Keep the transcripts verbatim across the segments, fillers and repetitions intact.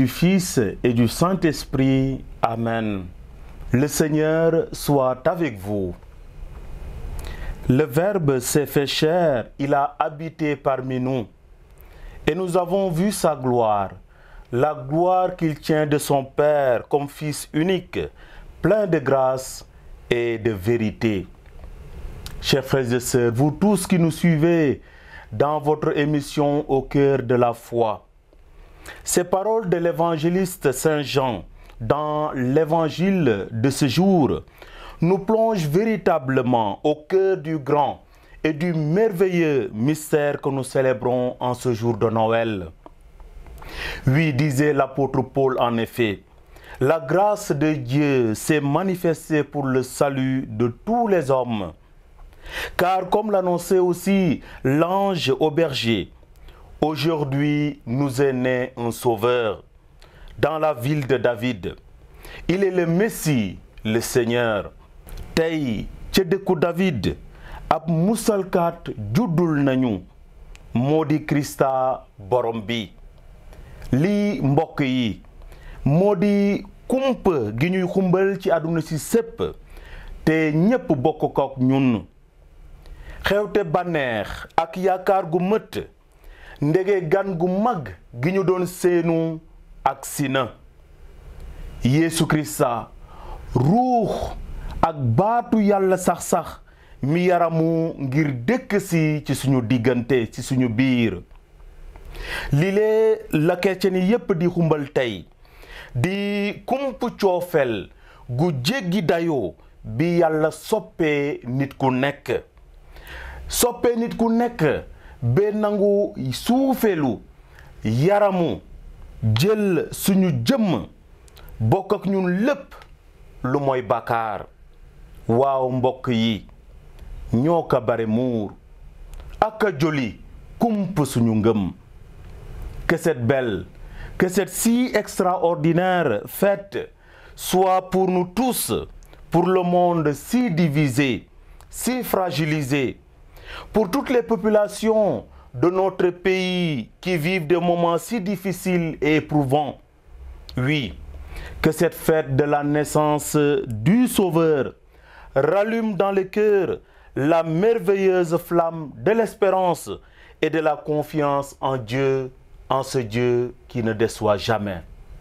du Fils et du Saint-Esprit. Amen. Le Seigneur soit avec vous. Le Verbe s'est fait chair, il a habité parmi nous. Et nous avons vu sa gloire, la gloire qu'il tient de son Père comme Fils unique, plein de grâce et de vérité. Chers frères et sœurs, vous tous qui nous suivez dans votre émission Au cœur de la foi, ces paroles de l'évangéliste Saint Jean dans l'évangile de ce jour nous plongent véritablement au cœur du grand et du merveilleux mystère que nous célébrons en ce jour de Noël. Oui, disait l'apôtre Paul en effet, la grâce de Dieu s'est manifestée pour le salut de tous les hommes. Car comme l'annonçait aussi l'ange au berger, aujourd'hui nous est né un sauveur dans la ville de David. Il est le Messie, le Seigneur. Tey ca dëkku David ab musalkat juddul nañu moo di Krista borom bi. Lii mbokk yi moo di kumpa gi ñuy xumbal ci àdduna si sépp te ñépp bokk kook ñun. Xewte bànneex ak yaakaar gu mët ndege gan gu mag gi ñu doon seenu ak sina. Yeesu Krista ruux ak baatu yàlla sax-sax mi yaramu ngir dëkk si ci suñu diggante ci suñu biir. Lile la chrétien yépp di xumbal tey di kump coofel gu jéggi dayoo bi yàlla soppee nit ku nekk. Soppee nit ku nekk be nangu suufelu yaramu jël suñu jëmm bokk ak ñun lépp lu mooy bàkkaar. Waaw mbokk yi ñoo ka bare muur ak a joli kump suñu ngëm. Que cette belle, que cette si extraordinaire fête soit pour nous tous, pour le monde si divisé, si fragilisé, pour toutes les populations de notre pays qui vivent des moments si difficiles et éprouvants. Oui, que cette fête de la naissance du Sauveur rallume dans le cœur la merveilleuse flamme de l'espérance et de la confiance en Dieu, en ce Dieu qui ne déçoit jamais.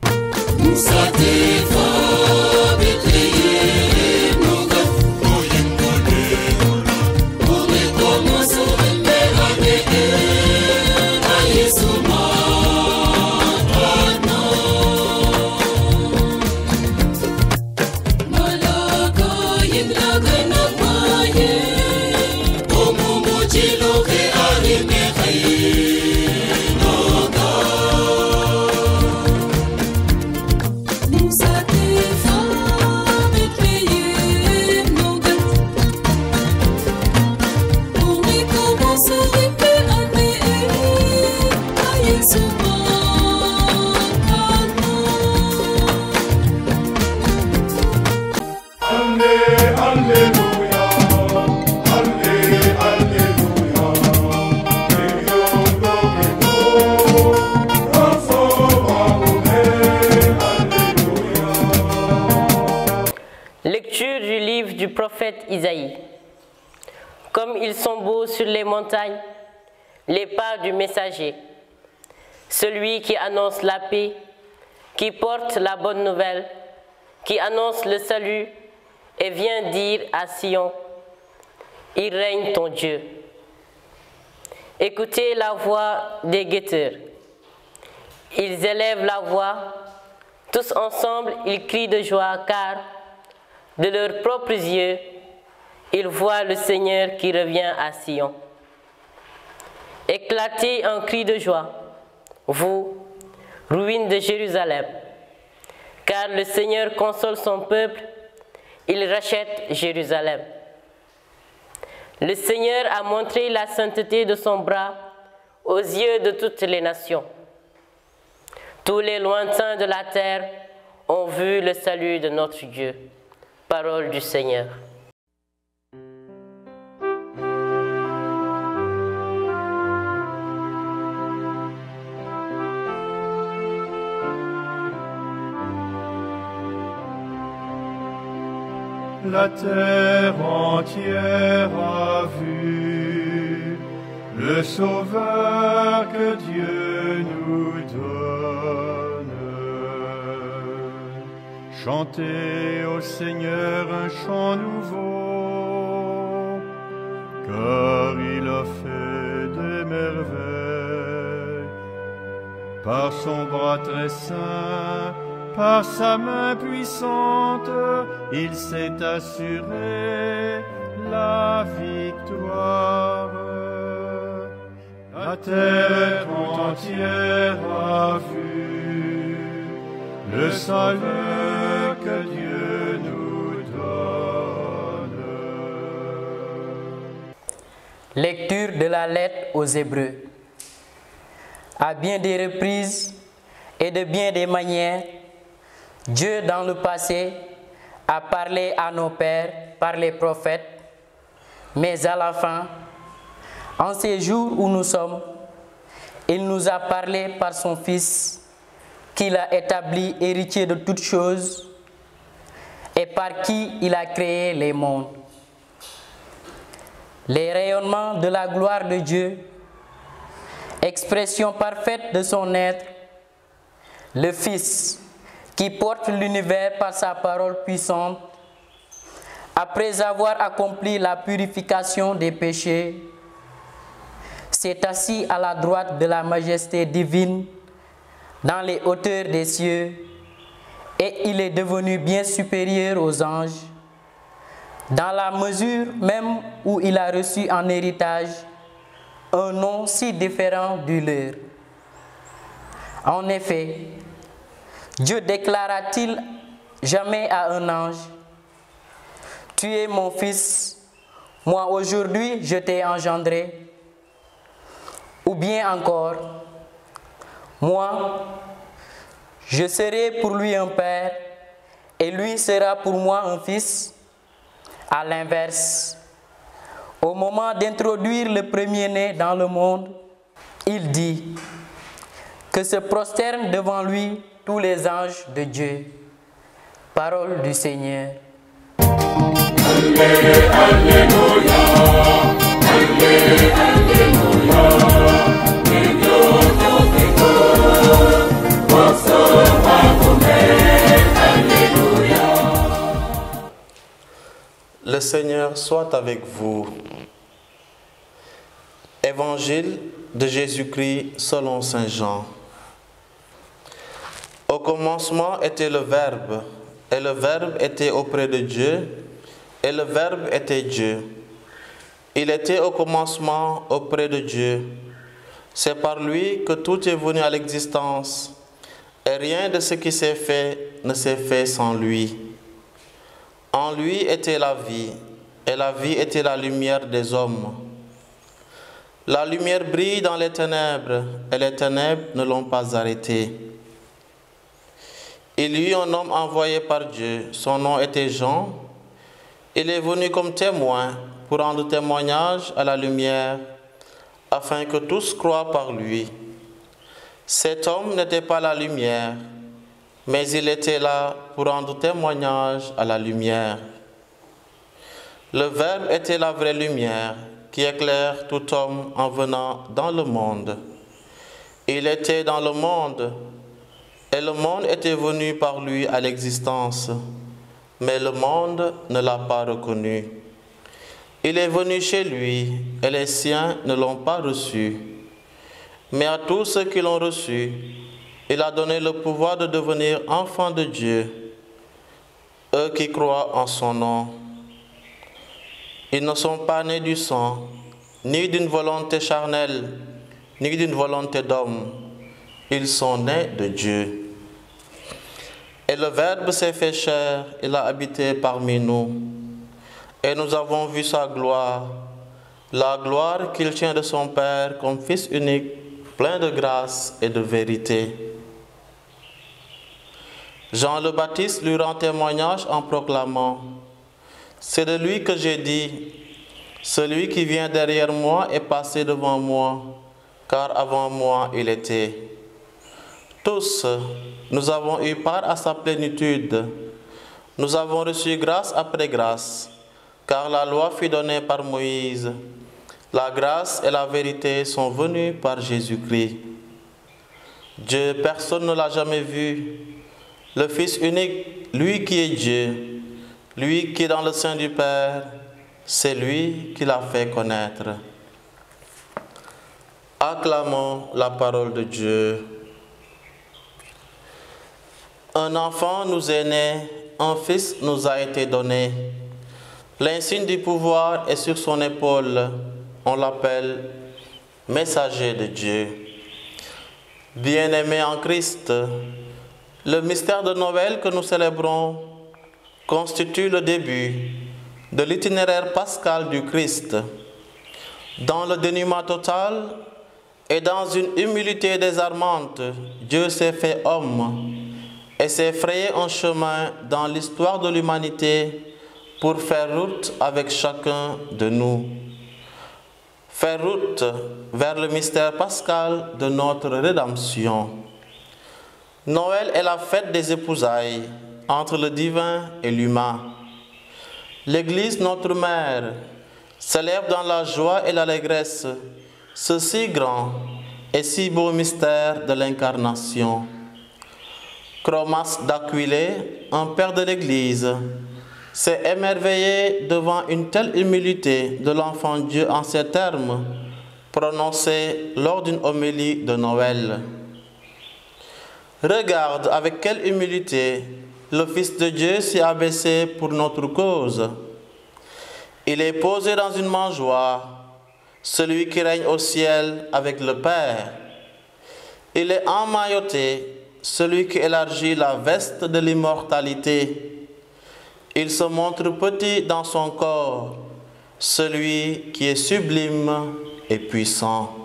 Lecture du livre du prophète Isaïe. Comme ils sont beaux sur les montagnes, les pas du messager, celui qui annonce la paix, qui porte la bonne nouvelle, qui annonce le salut et vient dire à Sion, il règne ton Dieu. Écoutez la voix des guetteurs. Ils élèvent la voix, tous ensemble ils crient de joie car de leurs propres yeux, ils voient le Seigneur qui revient à Sion. Éclatez un cri de joie, vous, ruines de Jérusalem, car le Seigneur console son peuple, il rachète Jérusalem. Le Seigneur a montré la sainteté de son bras aux yeux de toutes les nations. Tous les lointains de la terre ont vu le salut de notre Dieu. Parole du Seigneur. la terre entière a vu le Sauveur que Dieu nous donne. Chantez au Seigneur un chant nouveau, car il a fait des merveilles. Par son bras très saint, par sa main puissante, il s'est assuré la victoire. La terre entière a vu le salut que Dieu nous donne. Lecture de la lettre aux Hébreux. À bien des reprises et de bien des manières, Dieu dans le passé a parlé à nos pères par les prophètes, mais à la fin, en ces jours où nous sommes, il nous a parlé par son Fils, qu'il a établi héritier de toutes choses et par qui il a créé les mondes. Les rayonnements de la gloire de Dieu, expression parfaite de son être, le Fils qui porte l'univers par sa parole puissante, après avoir accompli la purification des péchés, s'est assis à la droite de la majesté divine dans les hauteurs des cieux, et il est devenu bien supérieur aux anges, dans la mesure même où il a reçu en héritage un nom si différent du leur. En effet, Dieu déclara-t-il jamais à un ange: « Tu es mon fils, moi aujourd'hui je t'ai engendré » ou bien encore: « Moi, je serai pour lui un père et lui sera pour moi un fils » À l'inverse, au moment d'introduire le premier-né dans le monde, il dit que se prosternent devant lui tous les anges de Dieu. Parole du Seigneur. Alléluia, Alléluia, Alléluia. Le Seigneur soit avec vous. Évangile de Jésus-Christ selon saint Jean. Au commencement était le Verbe, et le Verbe était auprès de Dieu, et le Verbe était Dieu. Il était au commencement auprès de Dieu. C'est par lui que tout est venu à l'existence, et rien de ce qui s'est fait ne s'est fait sans lui. En lui était la vie, et la vie était la lumière des hommes. La lumière brille dans les ténèbres, et les ténèbres ne l'ont pas arrêtée. Il y eut un homme envoyé par Dieu, son nom était Jean. Il est venu comme témoin pour rendre témoignage à la lumière, afin que tous croient par lui. Cet homme n'était pas la lumière, mais il était là pour rendre témoignage à la lumière. Le Verbe était la vraie lumière qui éclaire tout homme en venant dans le monde. Il était dans le monde, et le monde était venu par lui à l'existence, mais le monde ne l'a pas reconnu. Il est venu chez lui, et les siens ne l'ont pas reçu. Mais à tous ceux qui l'ont reçu, il a donné le pouvoir de devenir enfants de Dieu, eux qui croient en son nom. Ils ne sont pas nés du sang, ni d'une volonté charnelle, ni d'une volonté d'homme. Ils sont nés de Dieu. Et le Verbe s'est fait chair, il a habité parmi nous. Et nous avons vu sa gloire, la gloire qu'il tient de son Père comme Fils unique, plein de grâce et de vérité. Jean le Baptiste lui rend témoignage en proclamant: « C'est de lui que j'ai dit, celui qui vient derrière moi est passé devant moi, car avant moi il était. » Tous, nous avons eu part à sa plénitude. nous avons reçu grâce après grâce, car la loi fut donnée par Moïse. La grâce et la vérité sont venues par Jésus-Christ. Dieu, personne ne l'a jamais vu. Le Fils unique, lui qui est Dieu, lui qui est dans le sein du Père, c'est lui qui l'a fait connaître. Acclamons la parole de Dieu. Un enfant nous est né, un fils nous a été donné. L'insigne du pouvoir est sur son épaule. On l'appelle messager de Dieu. Bien-aimé en Christ, le mystère de Noël que nous célébrons constitue le début de l'itinéraire pascal du Christ. Dans le dénuement total et dans une humilité désarmante, Dieu s'est fait homme et s'est frayé un chemin dans l'histoire de l'humanité pour faire route avec chacun de nous. Faire route vers le mystère pascal de notre rédemption. Noël est la fête des épousailles entre le divin et l'humain. L'Église, notre mère, célèbre dans la joie et l'allégresse ce si grand et si beau mystère de l'incarnation. Chromas d'Aquilée, un père de l'Église, s'est émerveillé devant une telle humilité de l'enfant Dieu en ces termes prononcés lors d'une homélie de Noël. Regarde avec quelle humilité le Fils de Dieu s'est abaissé pour notre cause. Il est posé dans une mangeoire, celui qui règne au ciel avec le Père. Il est emmailloté, celui qui élargit la veste de l'immortalité. Il se montre petit dans son corps, celui qui est sublime et puissant.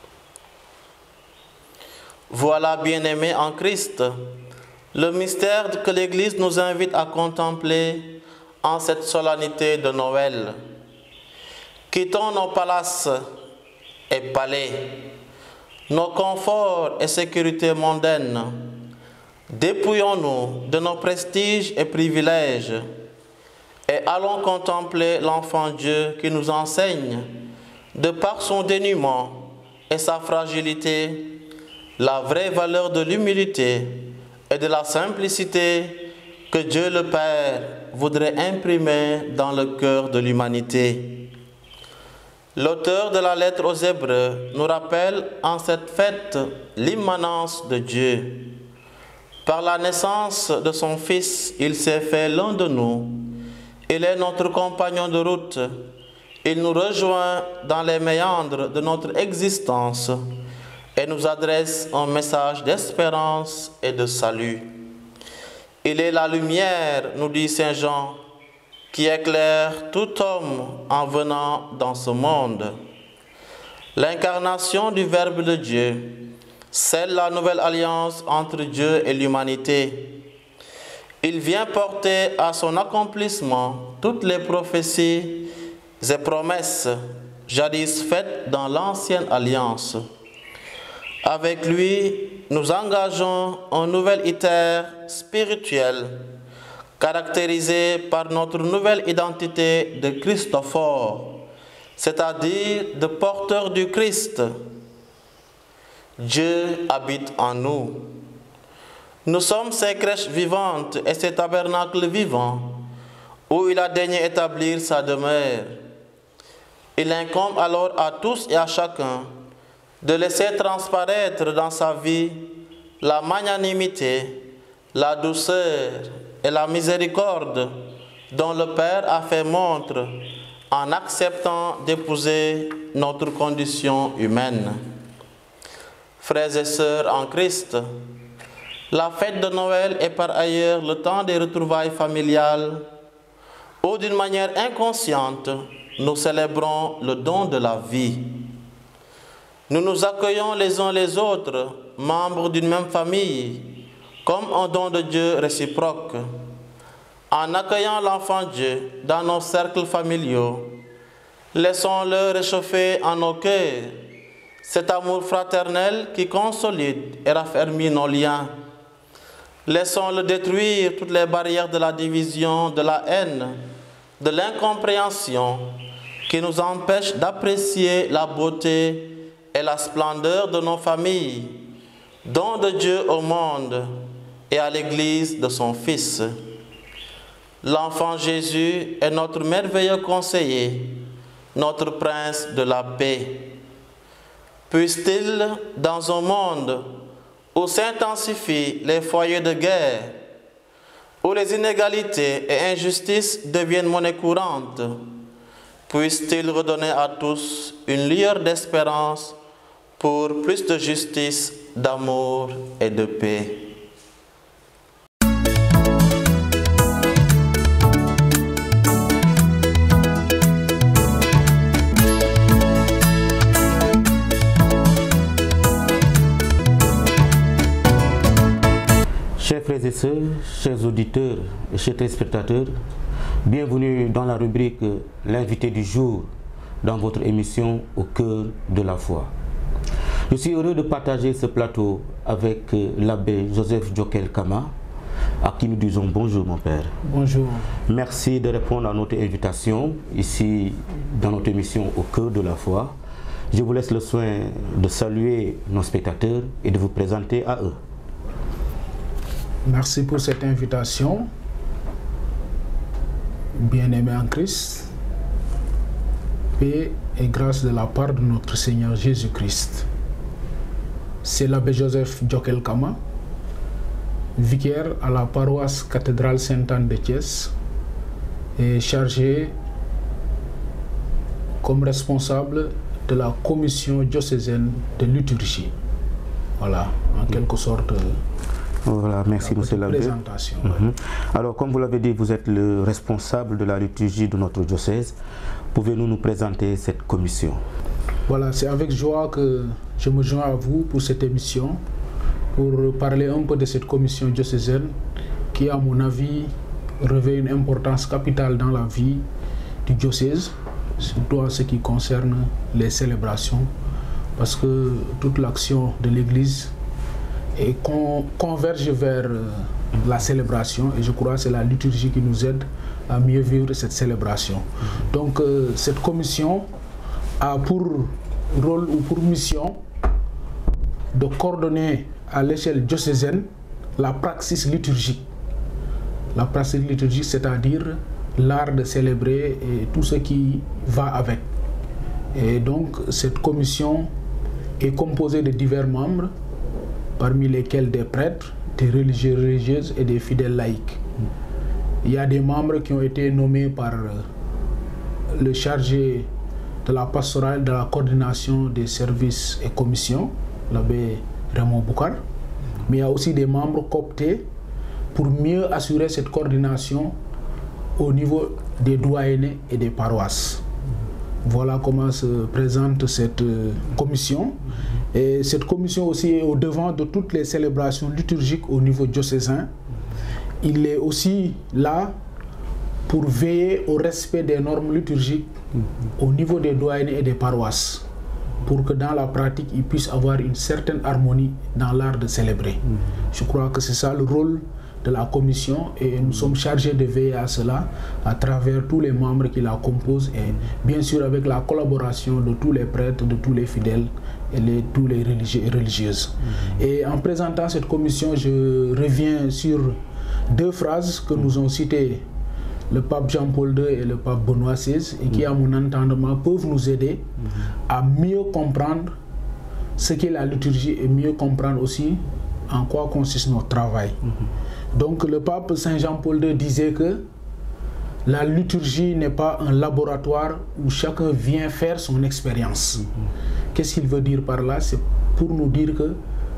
Voilà, bien-aimés en Christ, le mystère que l'Église nous invite à contempler en cette solennité de Noël. Quittons nos palaces et palais, nos conforts et sécurités mondaines. Dépouillons-nous de nos prestiges et privilèges et allons contempler l'enfant Dieu qui nous enseigne, de par son dénuement et sa fragilité, la vraie valeur de l'humilité et de la simplicité que Dieu le Père voudrait imprimer dans le cœur de l'humanité. L'auteur de la lettre aux Hébreux nous rappelle en cette fête l'immanence de Dieu. Par la naissance de son Fils, il s'est fait l'un de nous. Il est notre compagnon de route. Il nous rejoint dans les méandres de notre existence et nous adresse un message d'espérance et de salut. Il est la lumière, nous dit Saint Jean, qui éclaire tout homme en venant dans ce monde. L'incarnation du Verbe de Dieu scelle la nouvelle alliance entre Dieu et l'humanité. Il vient porter à son accomplissement toutes les prophéties et promesses jadis faites dans l'ancienne alliance. Avec lui, nous engageons un nouvel itinéraire spirituel caractérisé par notre nouvelle identité de Christophore, c'est-à-dire de porteur du Christ. Dieu habite en nous. Nous sommes ces crèches vivantes et ces tabernacles vivants où il a daigné établir sa demeure. Il incombe alors à tous et à chacun de laisser transparaître dans sa vie la magnanimité, la douceur et la miséricorde dont le Père a fait montre en acceptant d'épouser notre condition humaine. Frères et sœurs en Christ, la fête de Noël est par ailleurs le temps des retrouvailles familiales où d'une manière inconsciente, nous célébrons le don de la vie. Nous nous accueillons les uns les autres, membres d'une même famille, comme un don de Dieu réciproque. En accueillant l'enfant Dieu dans nos cercles familiaux, laissons-le réchauffer en nos cœurs cet amour fraternel qui consolide et raffermit nos liens. Laissons-le détruire toutes les barrières de la division, de la haine, de l'incompréhension qui nous empêchent d'apprécier la beauté et la splendeur de nos familles, don de Dieu au monde et à l'Église de son Fils. L'enfant Jésus est notre merveilleux conseiller, notre prince de la paix. Puisse-t-il, dans un monde où s'intensifient les foyers de guerre, où les inégalités et injustices deviennent monnaie courante, puisse-t-il redonner à tous une lueur d'espérance pour plus de justice, d'amour et de paix. Chers frères et sœurs, chers auditeurs et chers téléspectateurs, bienvenue dans la rubrique « L'invité du jour » dans votre émission « Au cœur de la foi ». Je suis heureux de partager ce plateau avec l'abbé Joseph Djokel Kama, à qui nous disons bonjour mon père. Bonjour. Merci de répondre à notre invitation ici dans notre émission « Au cœur de la foi ». Je vous laisse le soin de saluer nos spectateurs et de vous présenter à eux. Merci pour cette invitation. Bien-aimés en Christ, paix et grâce de la part de notre Seigneur Jésus-Christ. C'est l'abbé Joseph Djokel Kama, vicaire à la paroisse cathédrale Sainte-Anne de Thiès et chargé comme responsable de la commission diocésaine de liturgie. Voilà, en quelque sorte. Voilà, merci monsieur l'abbé. Mm-hmm. Alors, comme vous l'avez dit, vous êtes le responsable de la liturgie de notre diocèse. Pouvez-vous nous présenter cette commission? Voilà, c'est avec joie que je me joins à vous pour cette émission, pour parler un peu de cette commission diocésaine qui, à mon avis, revêt une importance capitale dans la vie du diocèse, surtout en ce qui concerne les célébrations, parce que toute l'action de l'Église et qu'on converge vers euh, la célébration, et je crois que c'est la liturgie qui nous aide à mieux vivre cette célébration. Donc euh, cette commission a pour rôle ou pour mission de coordonner à l'échelle diocésaine la praxis liturgique. La praxis liturgique, c'est-à-dire l'art de célébrer et tout ce qui va avec. Et donc cette commission est composée de divers membres, parmi lesquels des prêtres, des religieux religieuses et des fidèles laïcs. Il y a des membres qui ont été nommés par le chargé de la pastorale, de la coordination des services et commissions, l'abbé Raymond Boukar. Mais il y a aussi des membres cooptés pour mieux assurer cette coordination au niveau des doyennés et des paroisses. Voilà comment se présente cette commission. Et cette commission aussi est au devant de toutes les célébrations liturgiques au niveau diocésain. Il est aussi là pour veiller au respect des normes liturgiques au niveau des doyennés et des paroisses, pour que dans la pratique, il puisse avoir une certaine harmonie dans l'art de célébrer. Je crois que c'est ça le rôle de la commission et nous sommes chargés de veiller à cela à travers tous les membres qui la composent et bien sûr avec la collaboration de tous les prêtres, de tous les fidèles et les, tous les religieux et religieuses. Mmh. Et en présentant cette commission, je reviens sur deux phrases que nous ont citées le pape Jean-Paul deux et le pape Benoît seize et qui, à mon entendement, peuvent nous aider mmh. à mieux comprendre ce qu'est la liturgie et mieux comprendre aussi en quoi consiste notre travail. Mmh. Donc le pape Saint Jean-Paul deux disait que la liturgie n'est pas un laboratoire où chacun vient faire son expérience. Mmh. Qu'est-ce qu'il veut dire par là? C'est pour nous dire que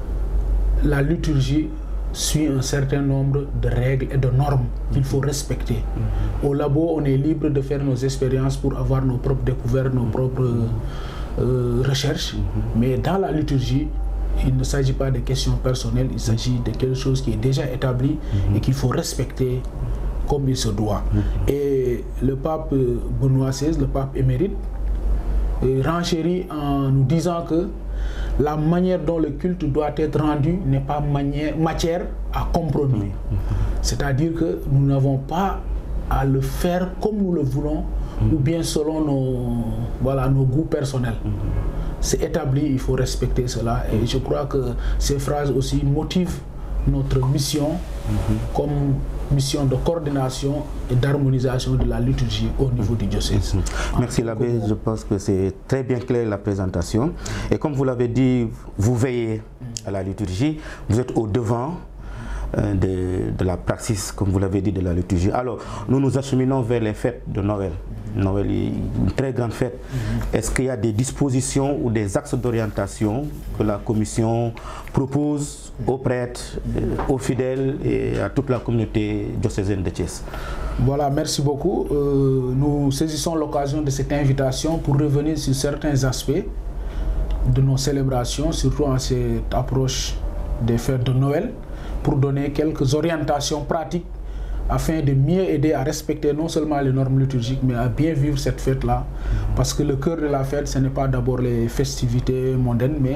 la liturgie suit un certain nombre de règles et de normes qu'il faut respecter. Mmh. Au labo, on est libre de faire nos expériences pour avoir nos propres découvertes, nos propres euh, recherches. Mmh. Mais dans la liturgie, il ne s'agit pas de questions personnelles, il s'agit de quelque chose qui est déjà établi mmh. et qu'il faut respecter comme il se doit. Mmh. Et le pape Benoît seize, le pape émérite, renchérit en nous disant que la manière dont le culte doit être rendu n'est pas manière, matière à compromis. Mmh. C'est-à-dire que nous n'avons pas à le faire comme nous le voulons, mmh. ou bien selon nos, voilà, nos goûts personnels. Mmh. C'est établi, il faut respecter cela. Et je crois que ces phrases aussi motivent notre mission mm-hmm. comme mission de coordination et d'harmonisation de la liturgie au niveau du diocèse. Mm-hmm. Merci l'abbé, je pense que c'est très bien clair la présentation. Et comme vous l'avez dit, vous veillez à la liturgie, vous êtes au devant euh, de, de la praxis, comme vous l'avez dit, de la liturgie. Alors, nous nous acheminons vers les fêtes de Noël. Noël est une très grande fête. Mm-hmm. Est-ce qu'il y a des dispositions ou des axes d'orientation que la commission propose aux prêtres, aux fidèles et à toute la communauté diocésaine de Thiès? Voilà, merci beaucoup. Euh, nous saisissons l'occasion de cette invitation pour revenir sur certains aspects de nos célébrations, surtout en cette approche des fêtes de Noël, pour donner quelques orientations pratiques afin de mieux aider à respecter non seulement les normes liturgiques, mais à bien vivre cette fête-là. Parce que le cœur de la fête, ce n'est pas d'abord les festivités mondaines, mais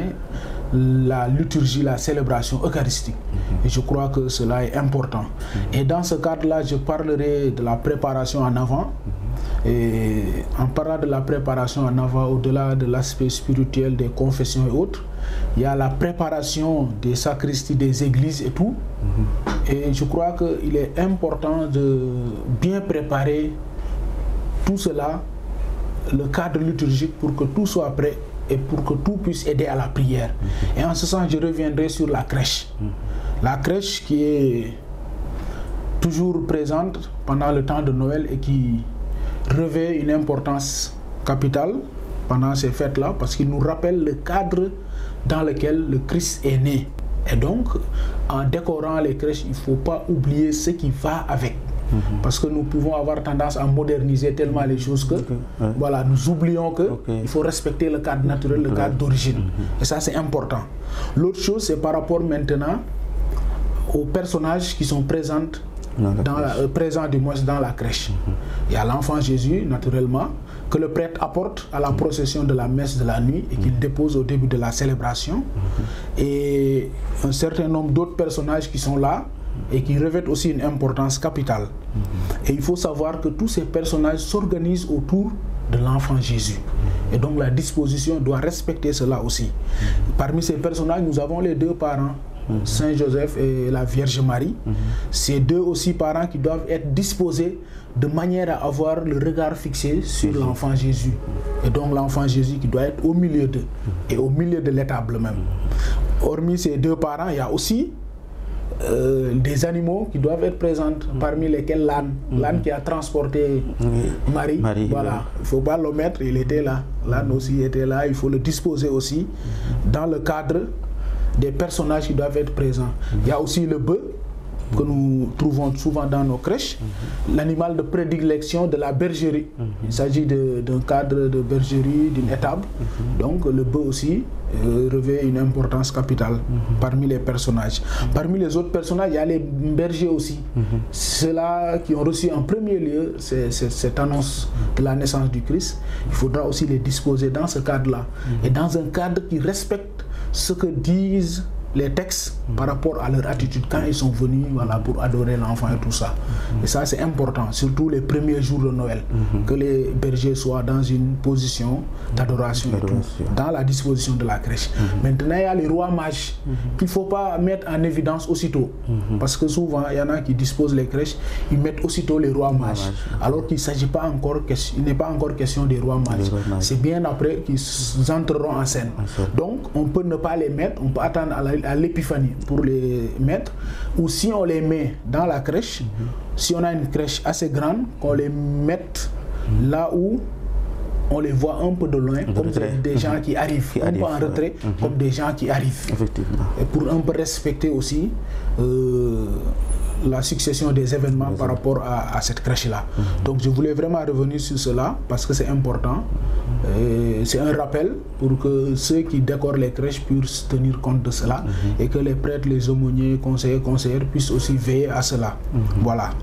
la liturgie, la célébration eucharistique. Et je crois que cela est important. Et dans ce cadre-là, je parlerai de la préparation en avant. Et en parlant de la préparation en avant, au-delà de l'aspect spirituel des confessions et autres, il y a la préparation des sacristies, des églises et tout. Mm-hmm. Et je crois qu'il est important de bien préparer tout cela, le cadre liturgique, pour que tout soit prêt et pour que tout puisse aider à la prière. Mm-hmm. Et en ce sens, je reviendrai sur la crèche. Mm-hmm. La crèche qui est toujours présente pendant le temps de Noël et qui revêt une importance capitale pendant ces fêtes-là, parce qu'il nous rappelle le cadre dans lequel le Christ est né. Et donc, en décorant les crèches, il ne faut pas oublier ce qui va avec. Mm-hmm. Parce que nous pouvons avoir tendance à moderniser tellement les choses que okay. ouais. voilà, nous oublions qu'il okay. faut respecter le cadre naturel, le cadre d'origine. Mm-hmm. Et ça, c'est important. L'autre chose, c'est par rapport maintenant aux personnages qui sont présents dans, dans la, euh, présents du moins dans la crèche. Mm-hmm. Il y a l'enfant Jésus, naturellement, que le prêtre apporte à la procession de la messe de la nuit et qu'il dépose au début de la célébration. Mm-hmm. Et un certain nombre d'autres personnages qui sont là et qui revêtent aussi une importance capitale. Mm-hmm. Et il faut savoir que tous ces personnages s'organisent autour de l'enfant Jésus. Mm-hmm. Et donc la disposition doit respecter cela aussi. Mm-hmm. Parmi ces personnages, nous avons les deux parents, Mm-hmm. Saint Joseph et la Vierge Marie. Mm-hmm. Ces deux aussi parents qui doivent être disposés de manière à avoir le regard fixé sur mm-hmm. l'enfant Jésus. Et donc l'enfant Jésus qui doit être au milieu d'eux mm-hmm. et au milieu de l'étable même. Mm-hmm. Hormis ces deux parents, il y a aussi euh, des animaux qui doivent être présents, mm-hmm. parmi lesquels l'âne. Mm-hmm. L'âne qui a transporté mm-hmm. Marie. Marie. Voilà, ouais. Il ne faut pas l'omettre, il était là. L'âne aussi était là, il faut le disposer aussi mm-hmm. dans le cadre des personnages qui doivent être présents. Mm-hmm. Il y a aussi le bœuf que nous trouvons souvent dans nos crèches, mm-hmm. l'animal de prédilection de la bergerie. Mm-hmm. Il s'agit d'un cadre de bergerie, d'une étable. Mm-hmm. Donc le bœuf aussi euh, revêt une importance capitale mm-hmm. parmi les personnages. Mm-hmm. Parmi les autres personnages, il y a les bergers aussi. Mm-hmm. Ceux-là qui ont reçu en premier lieu c'est, c'est, cette annonce de la naissance du Christ. Il faudra aussi les disposer dans ce cadre-là. Mm-hmm. Et dans un cadre qui respecte ce que disent les textes mmh. par rapport à leur attitude quand ils sont venus voilà, pour adorer l'enfant et tout ça. Mmh. Et ça c'est important, surtout les premiers jours de Noël, mmh. que les bergers soient dans une position d'adoration et tout, dans la disposition de la crèche. Mmh. Maintenant il y a les rois mages mmh. qu'il ne faut pas mettre en évidence aussitôt, mmh. parce que souvent il y en a qui disposent les crèches, ils mettent aussitôt les rois mages, mmh. alors qu'il ne s'agit pas encore, il n'est pas encore question des rois mages. C'est bien après qu'ils entreront en scène. Mmh. Donc on peut ne pas les mettre, on peut attendre à la à l'épiphanie pour les mettre, ou si on les met dans la crèche, mm-hmm. si on a une crèche assez grande, qu'on les mette mm-hmm. là où on les voit un peu de loin, de comme retrait. Des gens mm-hmm. qui arrivent, qui un arrive, peu en retrait, mm-hmm. comme des gens qui arrivent. Effectivement. Et pour un peu respecter aussi euh, la succession des événements par rapport à, à cette crèche-là. Mm-hmm. Donc je voulais vraiment revenir sur cela parce que c'est important. C'est un rappel pour que ceux qui décorent les crèches puissent tenir compte de cela mm-hmm. et que les prêtres, les aumôniers, conseillers, conseillères puissent aussi veiller à cela. Mm-hmm. Voilà.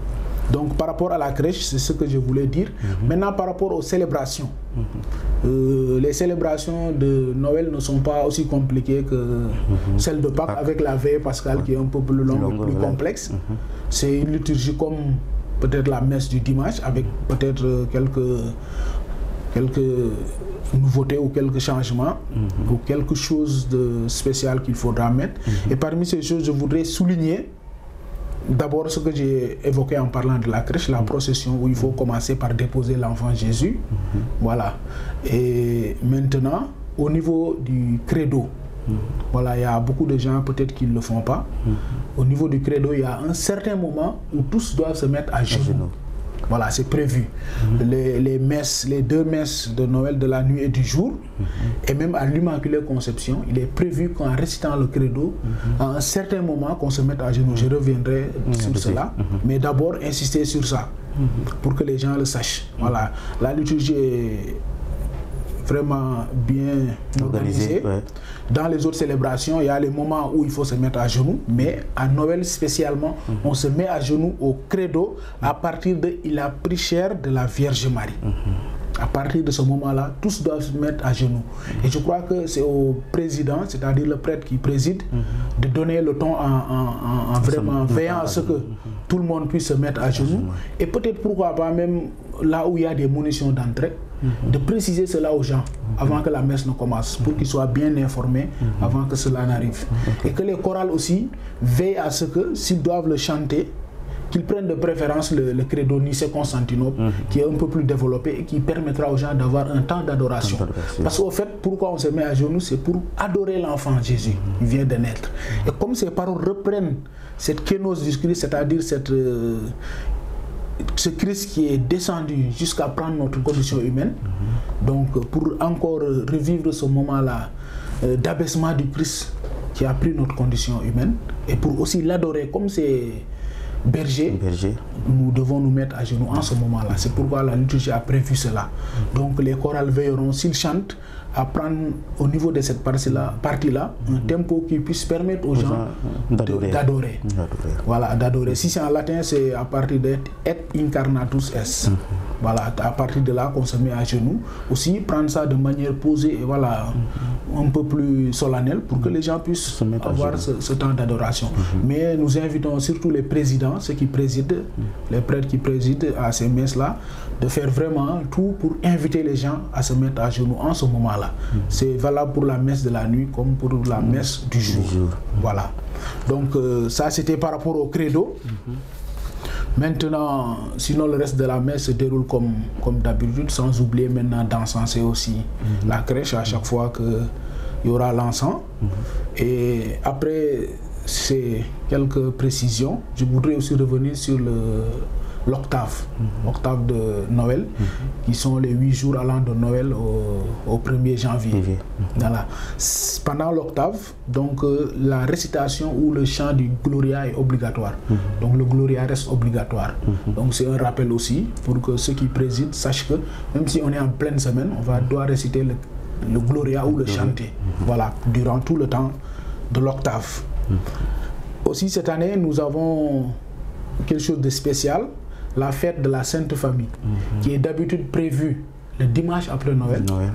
Donc par rapport à la crèche, c'est ce que je voulais dire. Mm-hmm. Maintenant par rapport aux célébrations, mm-hmm. euh, les célébrations de Noël ne sont pas aussi compliquées que mm-hmm. celles de Pâques, avec la veille pascale ouais. qui est un peu plus longue, longue plus complexe. Mm-hmm. C'est une liturgie comme peut-être la messe du dimanche, avec peut-être quelques, quelques nouveautés ou quelques changements, mm-hmm. ou quelque chose de spécial qu'il faudra mettre. Mm-hmm. Et parmi ces choses, je voudrais souligner d'abord ce que j'ai évoqué en parlant de la crèche, la procession où il faut commencer par déposer l'enfant Jésus. Mm-hmm. Voilà. Et maintenant, au niveau du credo, mm-hmm. voilà, il y a beaucoup de gens peut-être qui ne le font pas. Mm-hmm. Au niveau du credo, il y a un certain moment où tous doivent se mettre à genoux. À genoux. Voilà, c'est prévu. Mm-hmm. les, les messes, les deux messes de Noël de la nuit et du jour, mm-hmm. et même à l'Immaculée Conception, il est prévu qu'en récitant le credo, mm-hmm. à un certain moment qu'on se mette à genoux. Je reviendrai mm-hmm. sur cela, mm-hmm. mais d'abord insister sur ça, mm-hmm. pour que les gens le sachent. Voilà, la liturgie est vraiment bien organisée. Ouais. Dans les autres célébrations, il y a les moments où il faut se mettre à genoux, mais à Noël spécialement, mmh. on se met à genoux au credo à partir de « Il a pris chair de la Vierge Marie mmh. ». À partir de ce moment-là, tous doivent se mettre à genoux. Mmh. Et je crois que c'est au président, c'est-à-dire le prêtre qui préside, mmh. de donner le ton en, en, en, en vraiment veillant à ce que tout le monde puisse se mettre à genoux. Et peut-être pourquoi pas même là où il y a des munitions d'entrée, mmh. de préciser cela aux gens avant que la messe ne commence, pour qu'ils soient bien informés mmh. avant que cela n'arrive. Okay. Et que les chorales aussi veillent à ce que, s'ils doivent le chanter, qu'ils prennent de préférence le, le credo Nicée-Constantinople, mmh. qui est un peu plus développé et qui permettra aux gens d'avoir un temps d'adoration. Parce qu'au fait, pourquoi on se met à genoux, c'est pour adorer l'enfant Jésus, mmh. qui vient de naître. Et comme ces paroles reprennent cette kénose du Christ, c'est-à-dire cette... Euh, ce Christ qui est descendu jusqu'à prendre notre condition humaine, mmh. donc pour encore revivre ce moment-là euh, d'abaissement du Christ qui a pris notre condition humaine, et pour aussi l'adorer comme c'est berger, berger, nous devons nous mettre à genoux en ce moment-là. C'est pourquoi la liturgie a prévu cela. Mmh. Donc les chorales veilleront, s'ils chantent, à prendre au niveau de cette partie-là, partie-là mmh. un tempo qui puisse permettre aux, aux gens d'adorer. Voilà, d'adorer. Si c'est en latin, c'est à partir de et incarnatus est. Mmh. Voilà, à partir de là qu'on se met à genoux. Aussi, prendre ça de manière posée et voilà, mmh. un peu plus solennelle pour que les gens puissent avoir ce, ce temps d'adoration. Mmh. Mais nous invitons surtout les présidents, ceux qui président, mmh. les prêtres qui président à ces messes-là, de faire vraiment tout pour inviter les gens à se mettre à genoux en ce moment-là. Mmh. C'est valable pour la messe de la nuit comme pour la mmh. messe du jour. jour. Voilà. Donc euh, ça, c'était par rapport au credo. Mmh. Maintenant, sinon le reste de la messe se déroule comme, comme d'habitude, sans oublier maintenant d'encenser aussi mmh. la crèche à chaque fois qu'il y aura l'encens. Mmh. Et après ces quelques précisions, je voudrais aussi revenir sur le l'octave, mmh. l'octave de Noël, mmh. qui sont les huit jours allant de Noël au, au premier janvier. Mmh. Voilà. Pendant l'octave, donc euh, la récitation ou le chant du Gloria est obligatoire. Mmh. Donc le Gloria reste obligatoire. Mmh. Donc c'est un rappel aussi pour que ceux qui président sachent que même si on est en pleine semaine, on va devoir réciter le, le Gloria ou le chanter. Mmh. Voilà, durant tout le temps de l'octave. Mmh. Aussi cette année, nous avons quelque chose de spécial. La fête de la Sainte Famille, mmh. qui est d'habitude prévue le dimanche après Noël, Noël,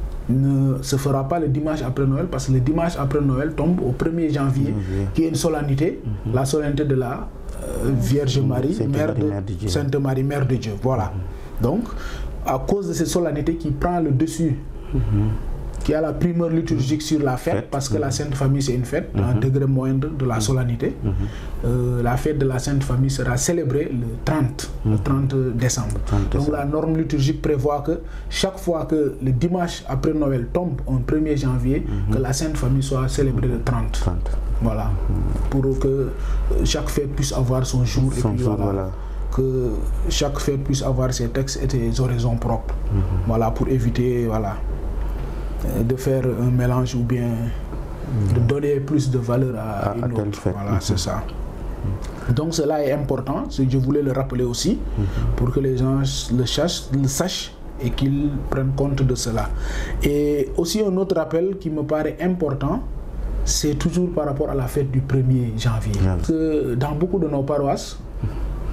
ne se fera pas le dimanche après Noël parce que le dimanche après Noël tombe au premier janvier, mmh. qui est une solennité, mmh. la solennité de la euh, Vierge Marie, Sainte Mère de, Mère de Dieu. Sainte Marie, Mère de Dieu. Voilà. Mmh. Donc, à cause de cette solennité qui prend le dessus, mmh. qui a la primeur liturgique sur la fête, fête. parce que mmh. la Sainte Famille c'est une fête, mmh. un degré moindre de la solennité. Mmh. Euh, la fête de la Sainte Famille sera célébrée le trente, mmh. le trente décembre. trente Donc la norme liturgique prévoit que chaque fois que le dimanche après Noël tombe au premier janvier, mmh. que la Sainte Famille soit célébrée le trente. trente. Voilà, mmh. pour que chaque fête puisse avoir son jour. Son et puis, jour voilà, voilà. que chaque fête puisse avoir ses textes et ses oraisons propres. Mmh. Voilà, pour éviter... voilà. de faire un mélange ou bien de donner plus de valeur à, à une autre. Voilà, c'est ça. Donc cela est important, je voulais le rappeler aussi, mm-hmm. pour que les gens le sachent, le sachent et qu'ils prennent compte de cela. Et aussi un autre rappel qui me paraît important, c'est toujours par rapport à la fête du premier janvier. Parce que dans beaucoup de nos paroisses,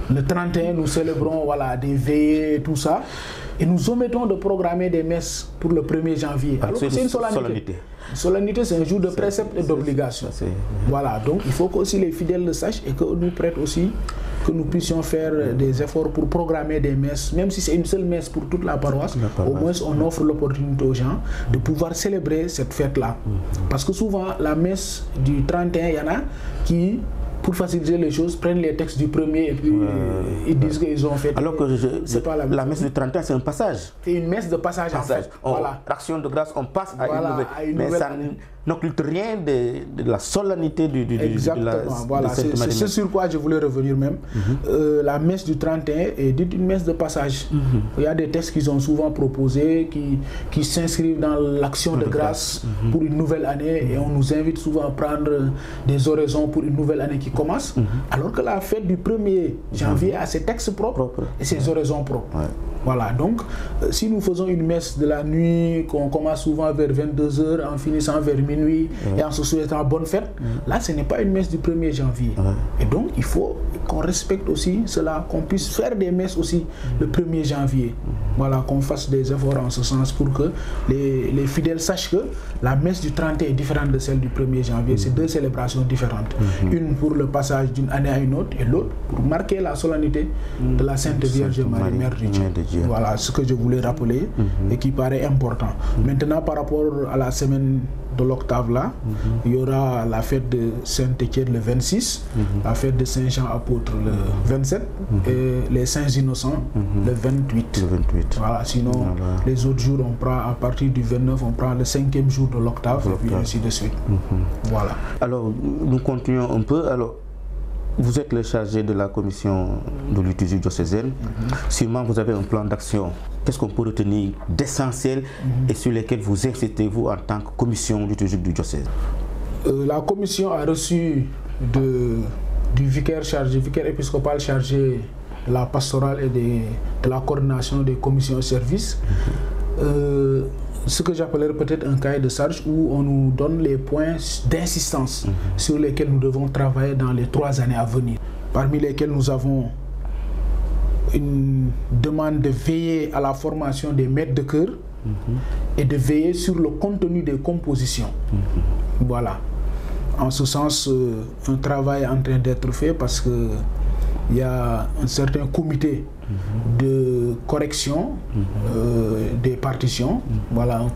Le trente et un, nous célébrons voilà, des veillées et tout ça. Et nous omettons de programmer des messes pour le premier janvier. Ah, Alors que c'est une solennité. solennité. Une solennité, c'est un jour de précepte et d'obligation. Voilà, donc il faut que aussi les fidèles le sachent et que nous prêtent aussi, que nous puissions faire des efforts pour programmer des messes, même si c'est une seule messe pour toute la paroisse, la paroisse. Au moins on offre l'opportunité aux gens de pouvoir célébrer cette fête-là. Mm-hmm. Parce que souvent, la messe du trente et un, il y en a qui, pour faciliter les choses, prennent les textes du premier et puis euh, ils disent ouais. qu'ils ont fait. Alors que je, pas la, la messe du trente et un, c'est un passage. C'est une messe de passage, passage. en fait. On, voilà. Action de grâce, on passe à voilà, une nouvelle. À une mais nouvelle ça n'occulte rien de, de la solennité du, du, Exactement. de la voilà. C'est ce sur quoi je voulais revenir même. Mm-hmm. euh, la messe du trente et un est dite une messe de passage. Mm-hmm. Il y a des textes qu'ils ont souvent proposés qui, qui s'inscrivent dans l'action de grâce mm-hmm. pour une nouvelle année mm-hmm. et on nous invite souvent à prendre des oraisons pour une nouvelle année qui commence. Mm-hmm. Alors que la fête du premier janvier a ses textes propres Propre. et ses oraisons propres. Ouais. Voilà, donc euh, si nous faisons une messe de la nuit, qu'on commence souvent vers vingt-deux heures, en finissant vers minuit ouais. et en se souhaitant bonne fête, ouais. là ce n'est pas une messe du premier janvier. Ouais. Et donc il faut qu'on respecte aussi cela, qu'on puisse faire des messes aussi le premier janvier. Voilà, qu'on fasse des efforts en ce sens pour que les, les fidèles sachent que la messe du trente et un est différente de celle du premier janvier. C'est deux célébrations différentes. Mm-hmm. Une pour le passage d'une année à une autre et l'autre pour marquer la solennité de la Sainte Vierge Marie, Mère de Dieu. Dieu. Voilà ce que je voulais rappeler mm-hmm. et qui paraît important. Mm-hmm. Maintenant, par rapport à la semaine de l'octave là, mm-hmm. il y aura la fête de Saint-Étienne le vingt-six, mm-hmm. la fête de Saint-Jean apôtre le vingt-sept mm-hmm. et les Saints Innocents mm-hmm. le vingt-huit. Le vingt-huit. Voilà, sinon voilà. les autres jours on prend à partir du vingt-neuf, on prend le cinquième jour de l'octave et puis ainsi de suite. Mm-hmm. Voilà. Alors nous continuons un peu. Alors vous êtes le chargé de la commission de liturgie diocésaine. Mm-hmm. Sûrement, vous avez un plan d'action. Qu'est-ce qu'on peut retenir d'essentiel mm-hmm. et sur lesquels vous incitez-vous en tant que commission liturgique du diocèse? euh, La commission a reçu de, du vicaire chargé, vicaire épiscopal chargé de la pastorale et de, de la coordination des commissions et services. Mm-hmm. euh, ce que j'appellerais peut-être un cahier de charge où on nous donne les points d'insistance mmh. sur lesquels nous devons travailler dans les trois années à venir. Parmi lesquels nous avons une demande de veiller à la formation des maîtres de chœur mmh. et de veiller sur le contenu des compositions. Mmh. Voilà. En ce sens, euh, un travail est en train d'être fait parce que il y a un certain comité mmh. de correction mmh. euh, des partitions. Mmh. Voilà, un,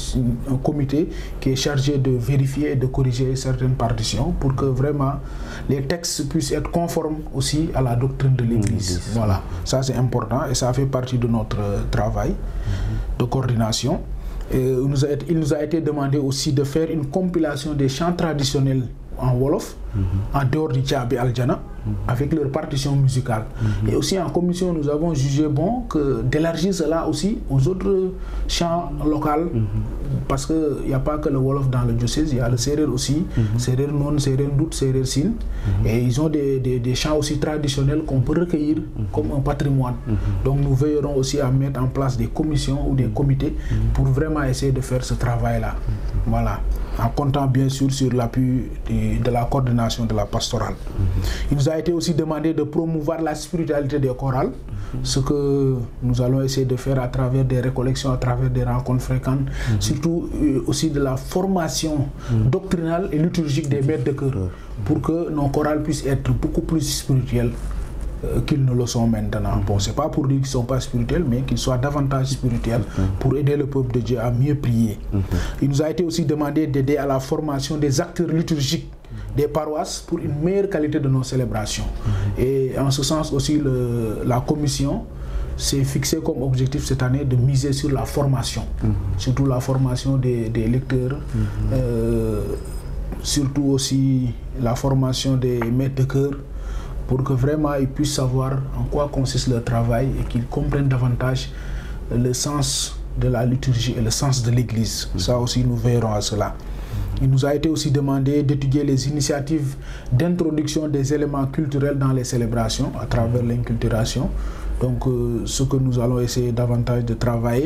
un comité qui est chargé de vérifier et de corriger certaines partitions pour que vraiment les textes puissent être conformes aussi à la doctrine de l'Église. Mmh. Voilà, ça c'est important et ça fait partie de notre travail mmh. de coordination. Et il, nous a, il nous a été demandé aussi de faire une compilation des chants traditionnels en Wolof, mm-hmm. en dehors du Tchab et Aljana, mm-hmm. avec leur partition musicale. Mm-hmm. Et aussi en commission, nous avons jugé bon que d'élargir cela aussi aux autres chants locaux, mm-hmm. parce qu'il n'y a pas que le Wolof dans le diocèse, il y a le Serer aussi, mm-hmm. Serer Non, Serer Dout, Serer Sin, mm-hmm. et ils ont des, des, des chants aussi traditionnels qu'on peut recueillir mm-hmm. comme un patrimoine. Mm-hmm. Donc nous veillerons aussi à mettre en place des commissions ou des comités mm-hmm. pour vraiment essayer de faire ce travail-là. Mm-hmm. Voilà. En comptant bien sûr sur l'appui de, de la coordination de la pastorale. Mm-hmm. Il nous a été aussi demandé de promouvoir la spiritualité des chorales, mm-hmm. ce que nous allons essayer de faire à travers des récollections, à travers des rencontres fréquentes, mm-hmm. surtout euh, aussi de la formation mm-hmm. doctrinale et liturgique des maîtres de chœur, mm-hmm. pour que nos chorales puissent être beaucoup plus spirituelles qu'ils ne le sont maintenant. Bon, c'est pas pour dire qu'ils ne sont pas spirituels, mais qu'ils soient davantage spirituels pour aider le peuple de Dieu à mieux prier. Il nous a été aussi demandé d'aider à la formation des acteurs liturgiques des paroisses pour une meilleure qualité de nos célébrations. Et en ce sens aussi, le, la commission s'est fixé comme objectif cette année de miser sur la formation, mmh. surtout la formation des, des lecteurs, mmh. euh, surtout aussi la formation des maîtres de chœur, pour que vraiment ils puissent savoir en quoi consiste leur travail et qu'ils comprennent davantage le sens de la liturgie et le sens de l'Église. Mmh. Ça aussi, nous veillerons à cela. Il nous a été aussi demandé d'étudier les initiatives d'introduction des éléments culturels dans les célébrations à travers l'inculturation. Donc, euh, ce que nous allons essayer davantage de travailler,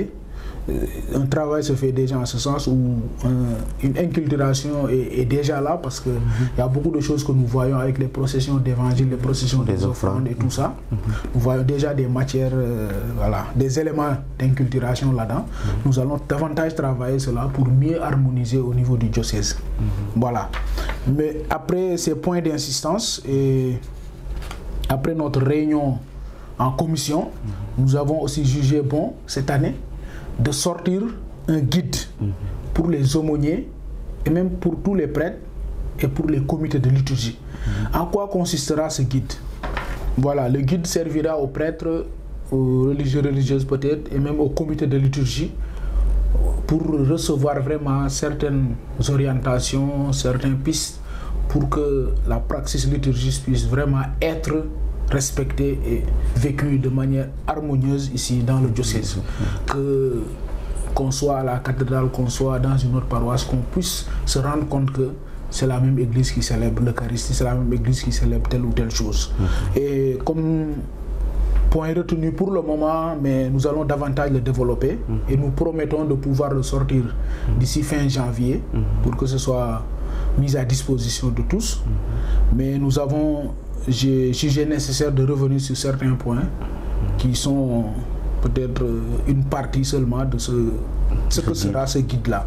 un travail se fait déjà en ce sens où euh, une inculturation est, est déjà là parce qu'il mm-hmm. y a beaucoup de choses que nous voyons avec les processions d'évangile, les processions des, des offrandes et tout ça. Mm-hmm. Nous voyons déjà des matières, euh, voilà, des éléments d'inculturation là-dedans. Mm-hmm. Nous allons davantage travailler cela pour mieux harmoniser au niveau du diocèse. Mm-hmm. Voilà. Mais après ces points d'insistance et après notre réunion en commission, mm-hmm. nous avons aussi jugé bon cette année de sortir un guide mmh. pour les aumôniers et même pour tous les prêtres et pour les comités de liturgie. Mmh. En quoi consistera ce guide? Voilà, le guide servira aux prêtres, aux religieux, religieuses peut-être, et même aux comités de liturgie pour recevoir vraiment certaines orientations, certaines pistes pour que la praxis liturgique puisse vraiment être respecté et vécu de manière harmonieuse ici dans le diocèse. Que qu'on soit à la cathédrale, qu'on soit dans une autre paroisse, qu'on puisse se rendre compte que c'est la même église qui célèbre l'Eucharistie, c'est la même église qui célèbre telle ou telle chose. Mm-hmm. Et comme point retenu pour le moment, mais nous allons davantage le développer mm-hmm. et nous promettons de pouvoir le sortir mm-hmm. d'ici fin janvier mm-hmm. pour que ce soit mis à disposition de tous. Mm-hmm. Mais nous avons j'ai jugé nécessaire de revenir sur certains points qui sont peut-être une partie seulement de ce, ce que sera ce guide-là.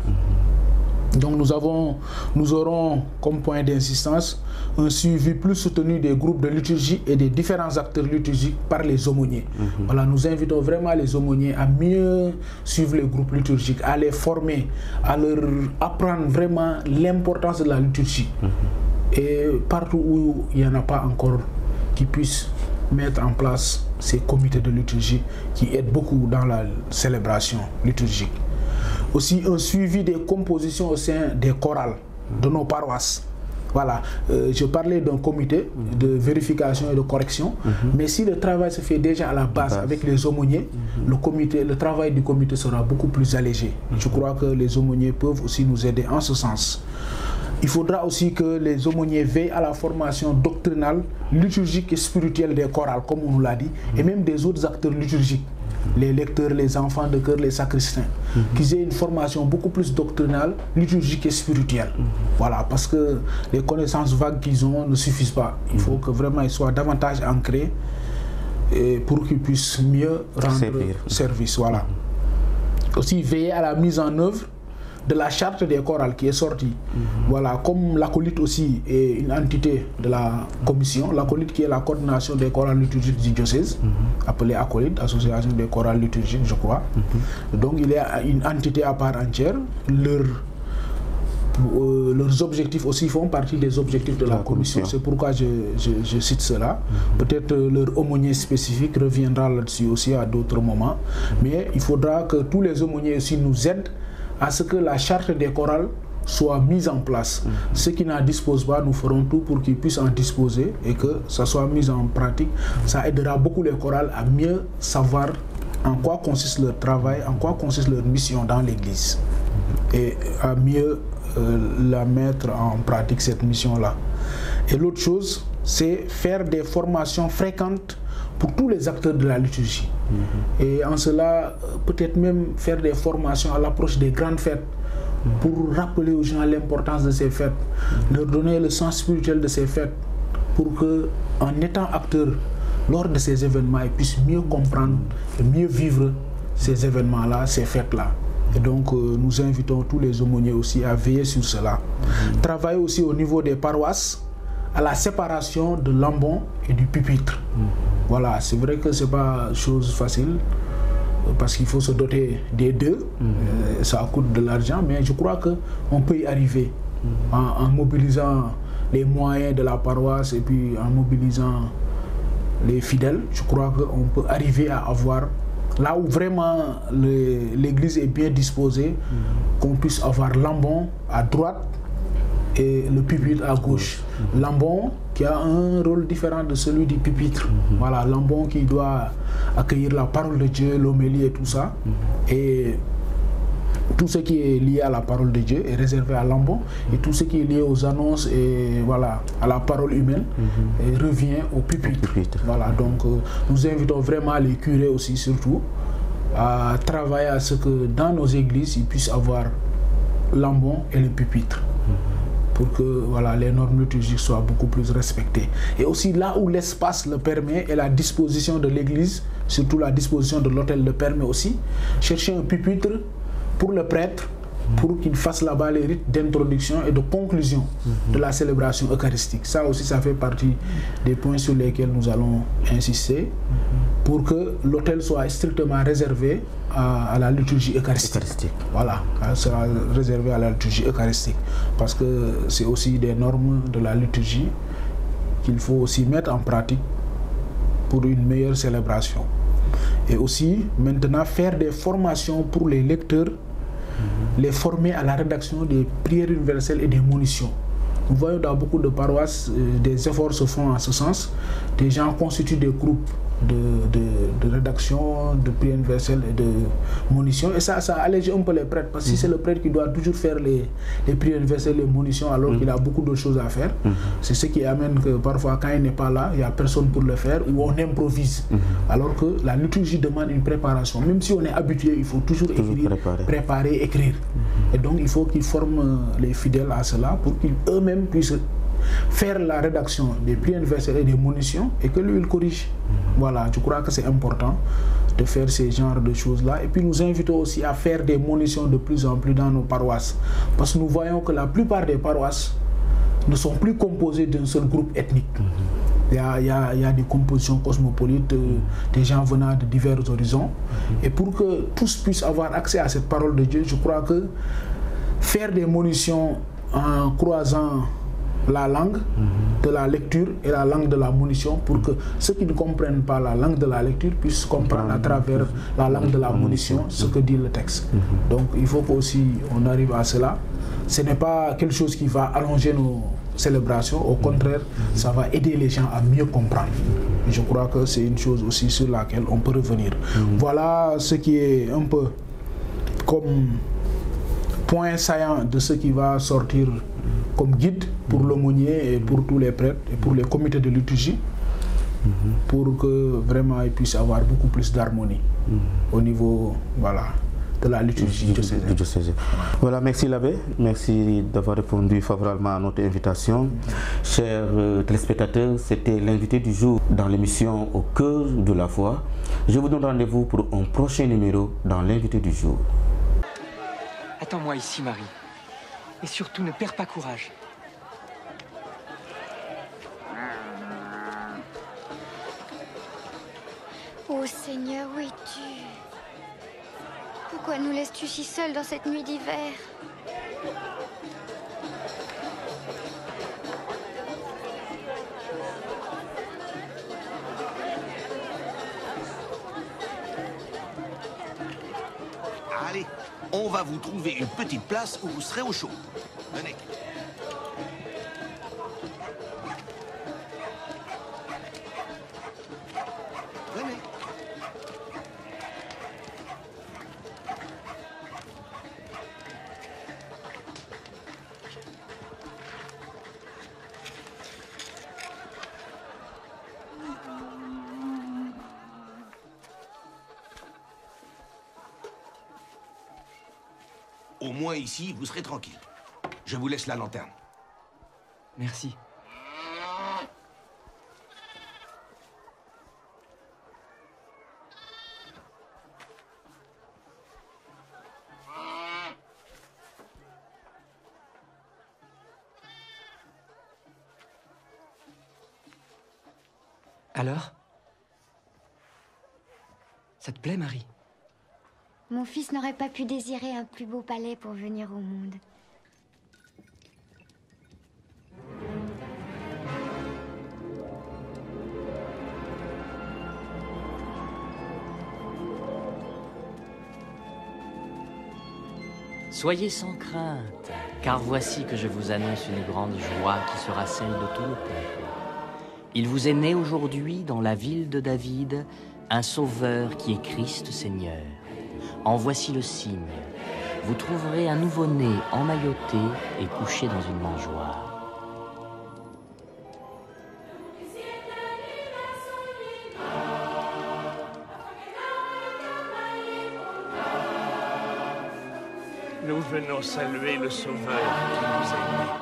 Donc nous, avons, nous aurons comme point d'insistance un suivi plus soutenu des groupes de liturgie et des différents acteurs liturgiques par les aumôniers. Mm-hmm. Voilà, nous invitons vraiment les aumôniers à mieux suivre les groupes liturgiques, à les former, à leur apprendre vraiment l'importance de la liturgie. Mm-hmm. Et partout où il n'y en a pas encore, qui puissent mettre en place ces comités de liturgie qui aident beaucoup dans la célébration liturgique. Aussi un suivi des compositions au sein des chorales de nos paroisses. Voilà, euh, je parlais d'un comité de vérification et de correction, mm-hmm. mais si le travail se fait déjà à la base avec les aumôniers, mm-hmm. le, comité, le travail du comité sera beaucoup plus allégé. Mm-hmm. Je crois que les aumôniers peuvent aussi nous aider en ce sens. Il faudra aussi que les aumôniers veillent à la formation doctrinale, liturgique et spirituelle des chorales, comme on nous l'a dit, mmh. et même des autres acteurs liturgiques, les lecteurs, les enfants de chœur, les sacristains, mmh. qu'ils aient une formation beaucoup plus doctrinale, liturgique et spirituelle. Mmh. Voilà, parce que les connaissances vagues qu'ils ont ne suffisent pas. Il faut que vraiment ils soient davantage ancrés et pour qu'ils puissent mieux rendre Servir. service. Voilà. Mmh. Aussi veiller à la mise en œuvre de la charte des chorales qui est sortie. Mm-hmm. Voilà, comme l'acolyte aussi est une entité de la commission, l'acolyte qui est la coordination des chorales liturgiques du diocèse, mm-hmm. appelée acolyte, association des chorales liturgiques, je crois. Mm-hmm. Donc il y a une entité à part entière. Leur, euh, leurs objectifs aussi font partie des objectifs de la, la commission. commission. C'est pourquoi je, je, je cite cela. Mm-hmm. Peut-être euh, leur aumônier spécifique reviendra là-dessus aussi à d'autres moments. Mm-hmm. Mais il faudra que tous les aumôniers aussi nous aident à ce que la charte des chorales soit mise en place. Mm-hmm. Ceux qui n'en disposent pas, nous ferons tout pour qu'ils puissent en disposer et que ça soit mis en pratique. Ça aidera beaucoup les chorales à mieux savoir en quoi consiste leur travail, en quoi consiste leur mission dans l'Église. Mm-hmm. Et à mieux euh, la mettre en pratique, cette mission-là. Et l'autre chose, c'est faire des formations fréquentes pour tous les acteurs de la liturgie. Mm-hmm. Et en cela, peut-être même faire des formations à l'approche des grandes fêtes mm-hmm. pour rappeler aux gens l'importance de ces fêtes, mm-hmm. leur donner le sens spirituel de ces fêtes pour que, en étant acteurs lors de ces événements, ils puissent mieux comprendre et mieux vivre ces événements-là, ces fêtes-là. Et donc, euh, nous invitons tous les aumôniers aussi à veiller sur cela. Mm-hmm. Travailler aussi au niveau des paroisses à la séparation de l'ambon et du pupitre. Mmh. Voilà, c'est vrai que ce n'est pas chose facile parce qu'il faut se doter des deux, mmh. euh, ça coûte de l'argent, mais je crois qu'on peut y arriver mmh. en, en mobilisant les moyens de la paroisse et puis en mobilisant les fidèles. Je crois qu'on peut arriver à avoir, là où vraiment l'église est bien disposée, mmh. qu'on puisse avoir l'ambon à droite et le pupitre à gauche. Mmh. L'ambon qui a un rôle différent de celui du pupitre. Mmh. Voilà, l'ambon qui doit accueillir la parole de Dieu, l'homélie et tout ça. Mmh. Et tout ce qui est lié à la parole de Dieu est réservé à l'ambon. Et tout ce qui est lié aux annonces et voilà, à la parole humaine mmh. et revient au pupitre. Au pupitre. Voilà, donc euh, nous invitons vraiment les curés aussi surtout à travailler à ce que dans nos églises, il puisse avoir l'ambon et le pupitre. Pour que voilà, les normes liturgiques soient beaucoup plus respectées. Et aussi là où l'espace le permet et la disposition de l'église, surtout la disposition de l'autel le permet aussi, chercher un pupitre pour le prêtre, pour qu'il fasse là-bas les rites d'introduction et de conclusion de la célébration eucharistique. Ça aussi, ça fait partie des points sur lesquels nous allons insister pour que l'autel soit strictement réservé à, à la liturgie eucharistique. eucharistique. Voilà, elle sera réservé à la liturgie eucharistique parce que c'est aussi des normes de la liturgie qu'il faut aussi mettre en pratique pour une meilleure célébration. Et aussi, maintenant, faire des formations pour les lecteurs, les former à la rédaction des prières universelles et des monitions. Nous voyons dans beaucoup de paroisses, euh, des efforts se font en ce sens. Des gens constituent des groupes de, de, de rédaction, de prières universelles et de monitions. Et ça, ça allège un peu les prêtres. Parce que si c'est le prêtre qui doit toujours faire les, les prières universelles et les monitions, alors mmh. qu'il a beaucoup d'autres choses à faire, mmh. c'est ce qui amène que parfois, quand il n'est pas là, il n'y a personne pour le faire ou on improvise. Mmh. Alors que la liturgie demande une préparation. Même si on est habitué, il faut toujours, toujours écrire, préparer, préparer écrire. Mmh. Et donc, il faut qu'ils forment les fidèles à cela pour qu'ils eux-mêmes puissent faire la rédaction des prières universelles et des monitions et que lui il corrige. Mmh. Voilà, je crois que c'est important de faire ces genres de choses-là. Et puis nous invitons aussi à faire des monitions de plus en plus dans nos paroisses. Parce que nous voyons que la plupart des paroisses ne sont plus composées d'un seul groupe ethnique. Mmh. Il y a, il y a, il y a des compositions cosmopolites, euh, des gens venant de divers horizons. Mmh. Et pour que tous puissent avoir accès à cette parole de Dieu, je crois que faire des monitions en croisant la langue de la lecture et la langue de la monition pour que ceux qui ne comprennent pas la langue de la lecture puissent comprendre à travers la langue de la monition ce que dit le texte. Donc il faut qu'aussi on arrive à cela. Ce n'est pas quelque chose qui va allonger nos célébrations, au contraire, ça va aider les gens à mieux comprendre. Et je crois que c'est une chose aussi sur laquelle on peut revenir. Voilà ce qui est un peu comme point saillant de ce qui va sortir comme guide pour l'aumônier et pour tous les prêtres et pour les comités de liturgie, mmh. pour que vraiment ils puissent avoir beaucoup plus d'harmonie mmh. au niveau voilà, de la liturgie du diocèse. Voilà, merci l'abbé, merci d'avoir répondu favorablement à notre invitation. Mmh. Chers euh, téléspectateurs, c'était l'invité du jour dans l'émission Au cœur de la foi. Je vous donne rendez-vous pour un prochain numéro dans l'invité du jour. Attends-moi ici, Marie. Et surtout, ne perds pas courage. Oh Seigneur, où es-tu? Pourquoi nous laisses-tu si seuls dans cette nuit d'hiver? Allez, on va vous trouver une petite place où vous serez au chaud. Venez. Venez. Au moins ici, vous serez tranquille. Je vous laisse la lanterne. Merci. Alors? Ça te plaît, Marie? Mon fils n'aurait pas pu désirer un plus beau palais pour venir au monde. Soyez sans crainte, car voici que je vous annonce une grande joie qui sera celle de tout le peuple. Il vous est né aujourd'hui dans la ville de David un sauveur qui est Christ Seigneur. En voici le signe. Vous trouverez un nouveau-né emmailloté et couché dans une mangeoire. nous venons saluer le Sauveur qui nous est né.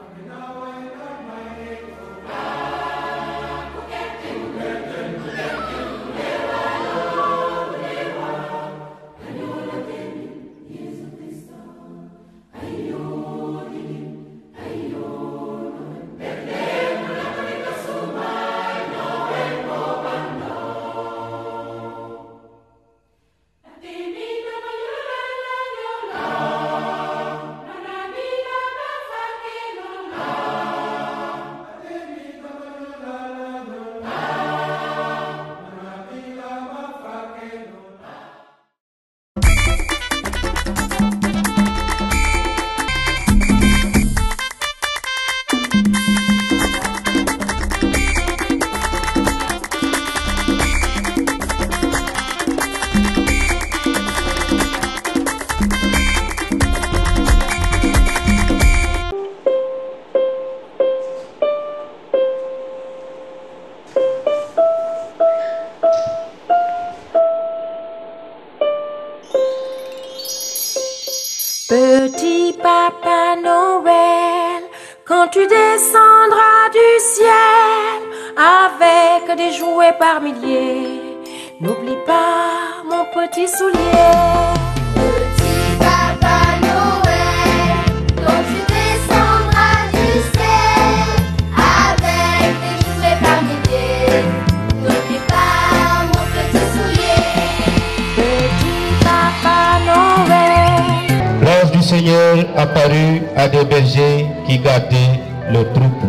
Petit Papa Noël, quand tu descendras du ciel avec des jouets par milliers, n'oublie pas mon petit soulier. Petit Papa Noël, quand tu descendras du ciel avec des jouets par milliers, n'oublie pas mon petit soulier. Petit Papa Noël. L'ange du Seigneur apparut à des bergers qui gardaient le troupeau.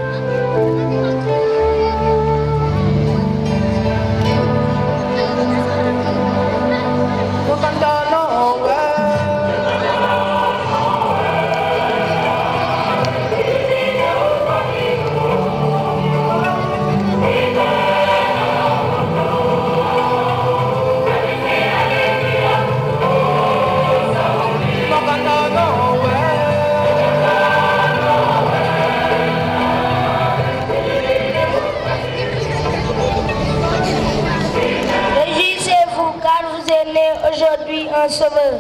Réjouissez-vous car vous êtes né aujourd'hui un sauveur.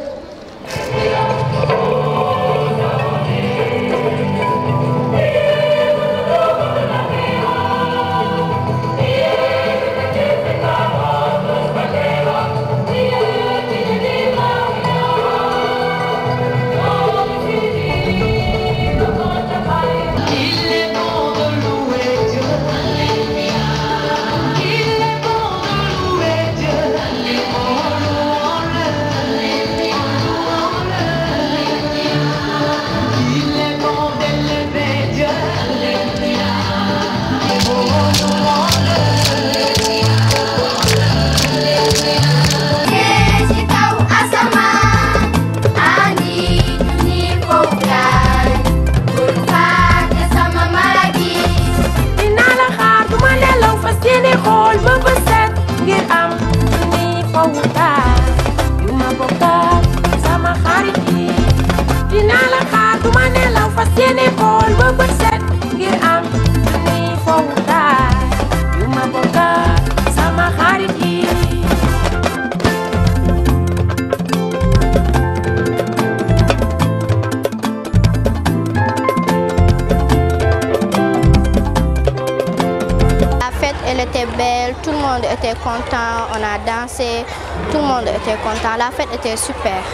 Elle était belle, tout le monde était content, on a dansé, tout le monde était content, la fête était super.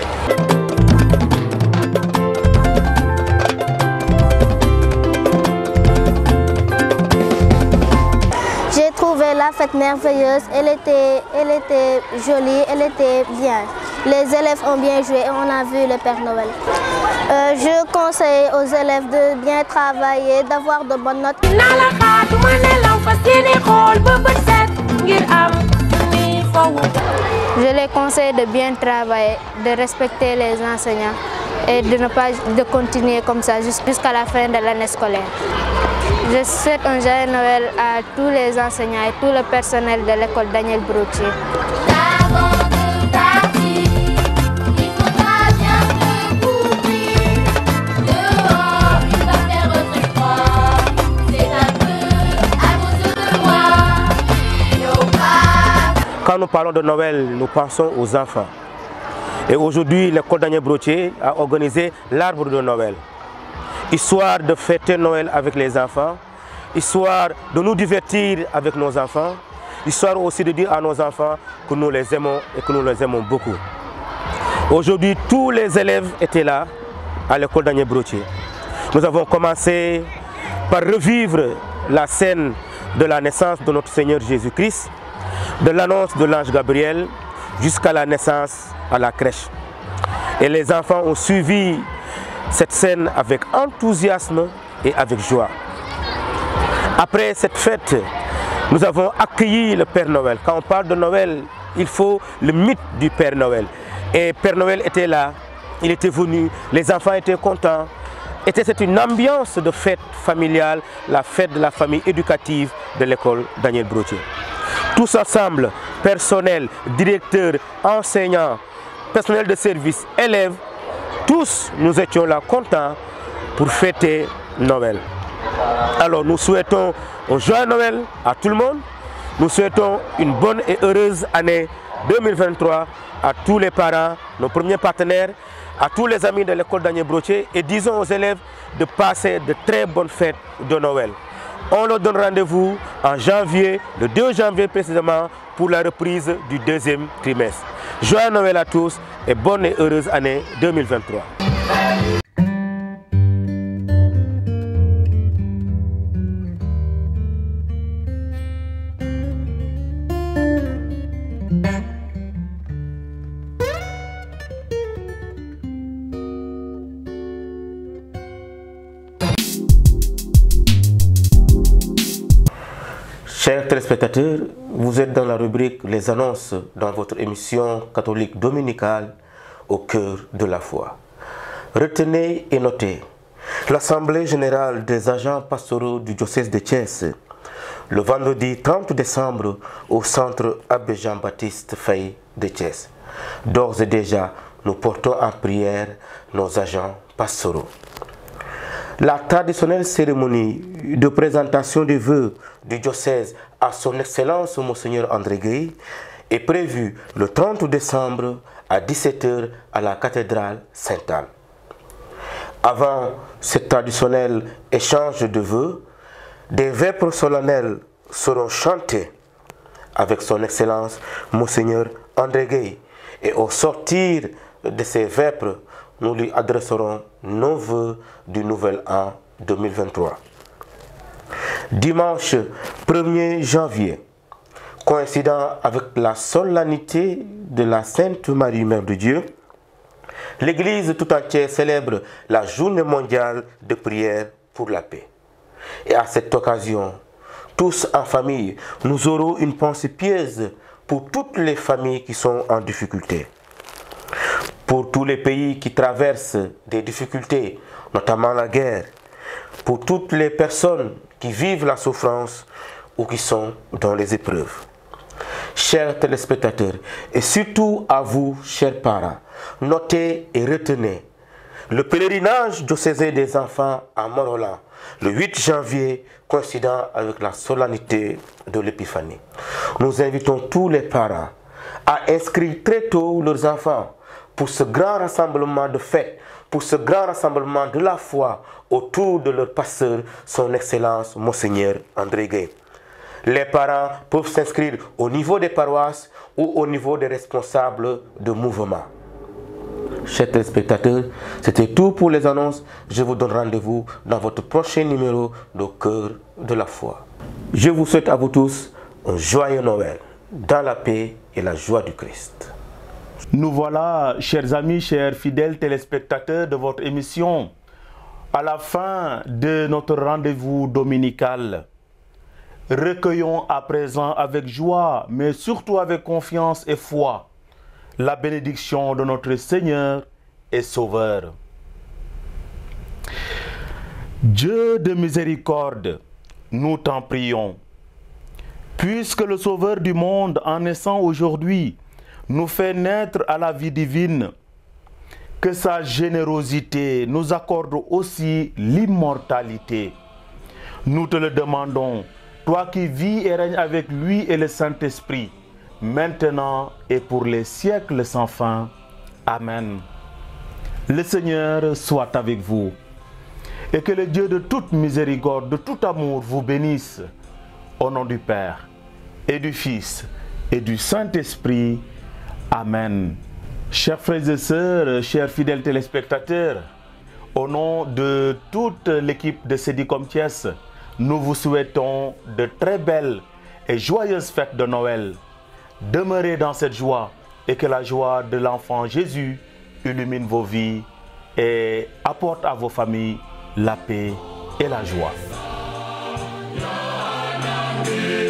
J'ai trouvé la fête merveilleuse, elle était, elle était jolie, elle était bien. Les élèves ont bien joué et on a vu le Père Noël. Euh, je conseille aux élèves de bien travailler, d'avoir de bonnes notes. Je les conseille de bien travailler, de respecter les enseignants et de ne pas de continuer comme ça jusqu'à la fin de l'année scolaire. Je souhaite un joyeux Noël à tous les enseignants et tout le personnel de l'école Daniel Broutier. Quand nous parlons de Noël, nous pensons aux enfants. Et aujourd'hui, l'école Daniel Brottier a organisé l'arbre de Noël. Histoire de fêter Noël avec les enfants, histoire de nous divertir avec nos enfants, histoire aussi de dire à nos enfants que nous les aimons et que nous les aimons beaucoup. Aujourd'hui, tous les élèves étaient là à l'école Daniel Brottier. Nous avons commencé par revivre la scène de la naissance de notre Seigneur Jésus-Christ, de l'annonce de l'ange Gabriel jusqu'à la naissance à la crèche. Et les enfants ont suivi cette scène avec enthousiasme et avec joie. Après cette fête, nous avons accueilli le Père Noël. Quand on parle de Noël, il faut le mythe du Père Noël. Et Père Noël était là, il était venu, les enfants étaient contents. C'était une ambiance de fête familiale, la fête de la famille éducative de l'école Daniel Brottier. Tous ensemble, personnel, directeur, enseignants, personnel de service, élèves, tous nous étions là contents pour fêter Noël. Alors nous souhaitons un joyeux Noël à tout le monde. Nous souhaitons une bonne et heureuse année deux mille vingt-trois à tous les parents, nos premiers partenaires, à tous les amis de l'école Daniel Brottier et disons aux élèves de passer de très bonnes fêtes de Noël. On leur donne rendez-vous en janvier, le deux janvier précisément, pour la reprise du deuxième trimestre. Joyeux Noël à tous et bonne et heureuse année deux mille vingt-trois. Chers téléspectateurs, vous êtes dans la rubrique Les annonces dans votre émission catholique dominicale au cœur de la foi. Retenez et notez l'Assemblée générale des agents pastoraux du diocèse de Thiès, le vendredi trente décembre au centre Abbé Jean-Baptiste Faye de Thiès. D'ores et déjà, nous portons en prière nos agents pastoraux. La traditionnelle cérémonie de présentation des vœux du diocèse à son Excellence Monseigneur André Gueye est prévue le trente décembre à dix-sept heures à la cathédrale Sainte-Anne. Avant ce traditionnel échange de vœux, des vêpres solennelles seront chantés avec son Excellence Monseigneur André Gueye et au sortir de ces vêpres, nous lui adresserons nos vœux du nouvel an deux mille vingt-trois. Dimanche premier janvier, coïncidant avec la solennité de la Sainte Marie Mère de Dieu, l'Église tout entière célèbre la journée mondiale de prière pour la paix. Et à cette occasion, tous en famille, nous aurons une pensée pieuse pour toutes les familles qui sont en difficulté. Pour tous les pays qui traversent des difficultés, notamment la guerre, pour toutes les personnes qui vivent la souffrance ou qui sont dans les épreuves. Chers téléspectateurs, et surtout à vous, chers parents, notez et retenez le pèlerinage diocésain des enfants à Mont-Roland, le huit janvier, coïncidant avec la solennité de l'Épiphanie. Nous invitons tous les parents à inscrire très tôt leurs enfants pour ce grand rassemblement de fête, pour ce grand rassemblement de la foi autour de leur pasteur, son Excellence Monseigneur André Gueye. Les parents peuvent s'inscrire au niveau des paroisses ou au niveau des responsables de mouvement. Chers téléspectateurs, c'était tout pour les annonces. Je vous donne rendez-vous dans votre prochain numéro de Cœur de la foi. Je vous souhaite à vous tous un joyeux Noël, dans la paix et la joie du Christ. Nous voilà, chers amis, chers fidèles téléspectateurs de votre émission, à la fin de notre rendez-vous dominical. Recueillons à présent avec joie, mais surtout avec confiance et foi, la bénédiction de notre Seigneur et Sauveur. Dieu de miséricorde, nous t'en prions, puisque le Sauveur du monde, en naissant aujourd'hui, nous fait naître à la vie divine, que sa générosité nous accorde aussi l'immortalité. Nous te le demandons, toi qui vis et règnes avec lui et le Saint-Esprit, maintenant et pour les siècles sans fin. Amen. Le Seigneur soit avec vous. Et que le Dieu de toute miséricorde, de tout amour vous bénisse. Au nom du Père, et du Fils, et du Saint-Esprit. Amen. Chers frères et sœurs, chers fidèles téléspectateurs, au nom de toute l'équipe de Sédicom Thiès, nous vous souhaitons de très belles et joyeuses fêtes de Noël. Demeurez dans cette joie et que la joie de l'enfant Jésus illumine vos vies et apporte à vos familles la paix et la joie. Yeah.